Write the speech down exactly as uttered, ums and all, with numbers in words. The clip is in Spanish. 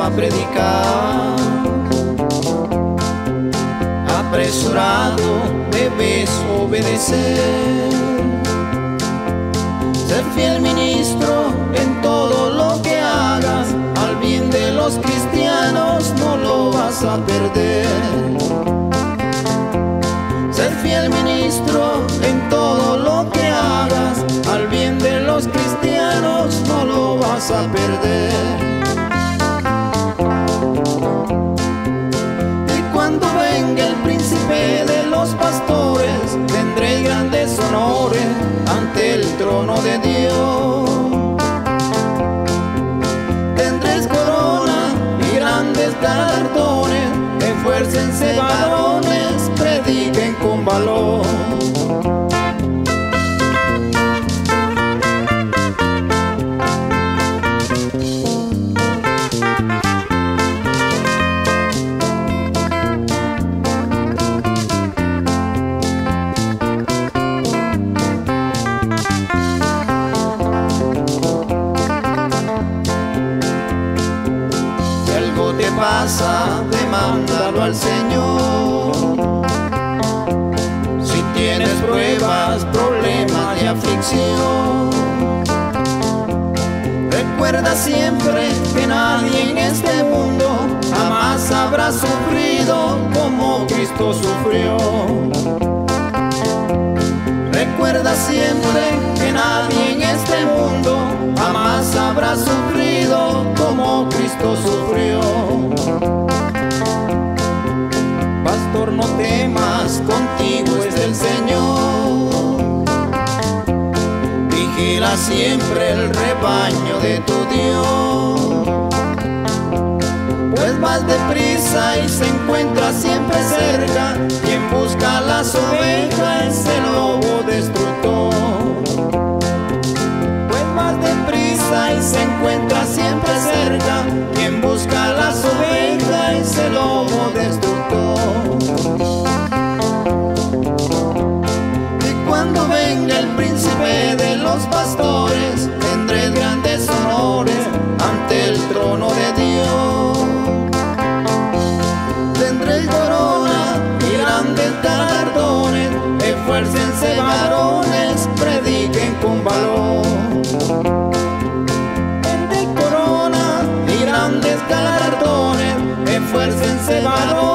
a predicar. Apresurado debes obedecer. Sé fiel ministro en todo lo que hagas, al bien de los cristianos no lo vas a perder. Sé fiel ministro en todo lo que hagas, al bien de los cristianos no lo vas a perder. Y cuando venga el príncipe de los pastores, tendré grandes honores ante el trono de Dios. Tendréis corona y grandes galardones. Esfuércense varones, prediquen con valor. ¿Qué pasa? Demándalo al Señor. Si tienes pruebas, problemas y aflicción, recuerda siempre que nadie en este mundo jamás habrá sufrido como Cristo sufrió. Recuerda siempre que nadie en este mundo jamás habrá sufrido como Cristo sufrió. Pastor, no temas, contigo es el Señor. Vigila siempre el rebaño de tu Dios, pues vas deprisa y se encuentra siempre cerca. Quien busca las ovejas es el lobo destructor. Pues más deprisa y se encuentra siempre cerca. Quien busca las ovejas es el lobo destructor. Y cuando venga el príncipe de los pastores, tendré grandes honores ante el trono de Dios. Tendréis corona y grandes galardones. Esfuércense varones, prediquen con valor. Tendréis corona y grandes galardones. Esfuércense varones.